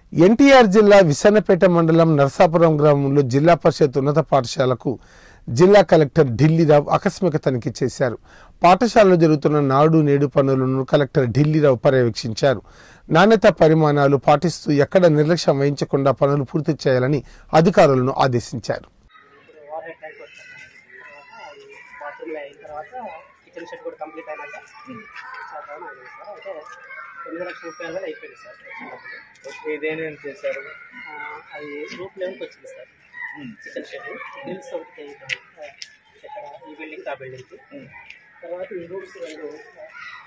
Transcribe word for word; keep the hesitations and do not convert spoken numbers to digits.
ఎన్టీఆర్ జిల్లా విసన్నపేట మండలం నరసాపురం గ్రామంలో జిల్లా పరిషత్ ఉన్నత పాఠశాలకు జిల్లా కలెక్టర్ ఢిల్లీరావు ఆకస్మిక తనిఖీ చేశారు. పాఠశాలలో జరుగుతున్న నాడు నేడు పనులను కలెక్టర్ ఢిల్లీరావు పర్యవేక్షించారు. నాణ్యత పరిమాణాలు పాటిస్తూ ఎక్కడ నిర్లక్ష్యం వహించకుండా పనులు పూర్తి చేయాలని అధికారులను ఆదేశించారు. తొమ్మిది లక్షల ముప్పై వేలు అయిపోయింది సార్. ఇదేమేమి చేశారు? అది రూప్ లెవెల్కి వచ్చింది సార్. చికెన్ షెడ్ హిల్స్ ఒకటి ఇక్కడ ఈ బిల్డింగ్ ఆ బిల్డింగ్కి తర్వాత ఈ రూమ్స్ రెండు